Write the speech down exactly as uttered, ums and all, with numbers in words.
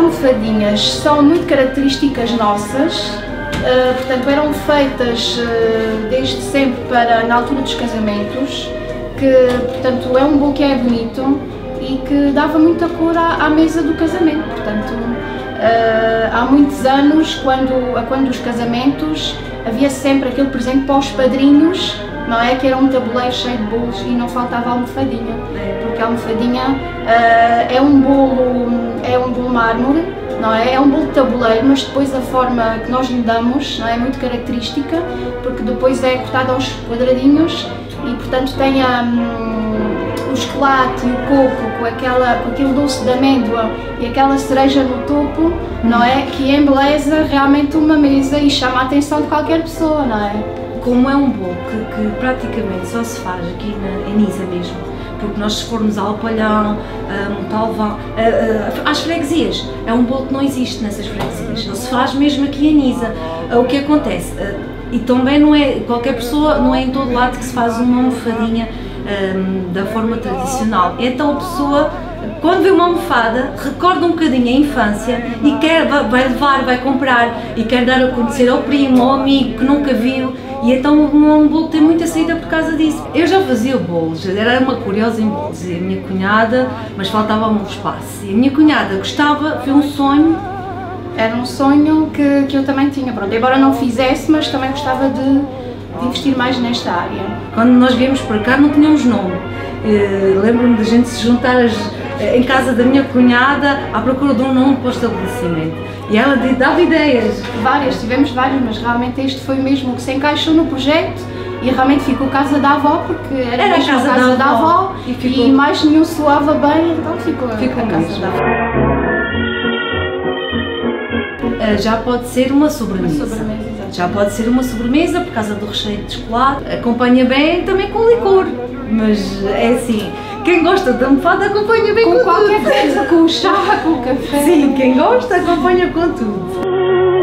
almofadinhas são muito características nossas, uh, portanto eram feitas uh, desde sempre para na altura dos casamentos, que portanto é um bolo que é bonito e que dava muita cor à, à mesa do casamento. Portanto, uh, há muitos anos, quando, quando os casamentos, havia sempre aquele presente para os padrinhos, não é? Que era um tabuleiro cheio de bolos e não faltava a almofadinha, porque a almofadinha uh, é um bolo, é um bolo mármore, não é? É um bolo de tabuleiro, mas depois a forma que nós lhe damos, não é? É muito característica, porque depois é cortado aos quadradinhos e portanto tem a, um, o chocolate e o coco com, aquela, com aquele doce de amêndoa e aquela cereja no topo, não é? Que embeleza realmente uma mesa e chama a atenção de qualquer pessoa, não é? Como é um bolo que, que praticamente só se faz aqui na, em Nisa mesmo, porque nós se formos ao Palhão, a Montalvão, a, a, às freguesias, é um bolo que não existe nessas freguesias, só se faz mesmo aqui em Nisa. O que acontece, e também não é, qualquer pessoa, não é em todo lado que se faz uma almofadinha um, da forma tradicional, então a pessoa, quando vê uma almofada, recorda um bocadinho a infância e quer, vai levar, vai comprar e quer dar a conhecer ao primo, ao amigo que nunca viu, e então um bolo tem muita saída por causa disso. Eu já fazia bolos, era uma curiosa em bolos, e a minha cunhada, mas faltava-me um espaço, e a minha cunhada gostava, foi um sonho. Era um sonho que, que eu também tinha, pronto, embora não fizesse, mas também gostava de, de investir mais nesta área. Quando nós viemos para cá não tínhamos nome, lembro-me de a gente se juntar as, em casa da minha cunhada à procura de um nome para o estabelecimento. E ela dava ideias. Várias, tivemos várias, mas realmente este foi mesmo que se encaixou no projeto e realmente ficou Casa da Avó, porque era, era mesmo a casa, casa da, da Avó, avó e, ficou... e mais nenhum soava bem, então ficou, ficou a Casa mesmo. da Avó. Já pode ser uma sobremesa. Uma sobremesa, exatamente. Já pode ser uma sobremesa por causa do recheio de chocolate. Acompanha bem também com licor, mas é assim, quem gosta de almofada acompanha bem com, com qualquer tudo. Coisa, com o chá, com o café. Sim, quem gosta acompanha com tudo.